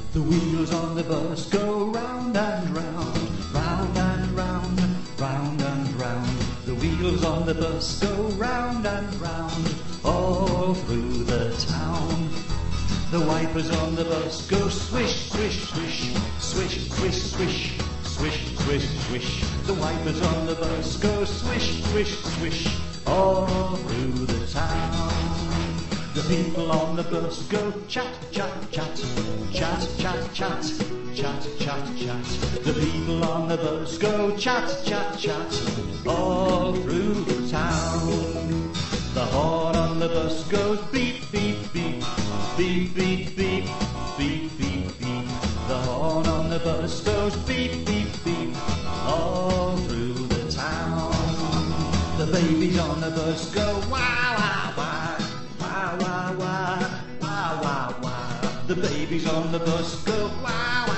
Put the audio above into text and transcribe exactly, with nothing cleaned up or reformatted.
The wheels on the bus go round and round, round and round, round and round. The wheels on the bus go round and round, all through the town. The wipers on the bus go swish, swish, swish, swish, swish, swish, swish, swish, swish. The wipers on the bus go swish, swish, swish, all through the town. The people on the bus go chat, chat, chat, chat, chat, chat, chat, chat, chat. The people on the bus go chat, chat, chat, all through the town. The horn on the bus goes beep, beep, beep, beep, beep, beep, beep, beep, beep. The horn on the bus goes beep, beep, beep, all through the town. The babies on the bus go wow, wow, wow. Wow, wow, wow, wow, wow, wow. The babies on the bus go wow,